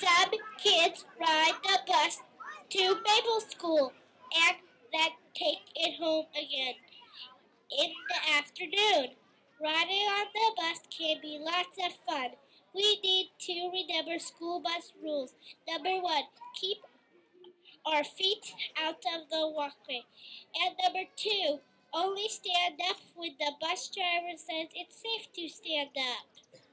Some kids ride the bus to Maple School and then take it home again in the afternoon. Riding on the bus can be lots of fun. We need to remember school bus rules. Number one, keep our feet out of the walkway. And number two, only stand up when the bus driver says it's safe to stand up.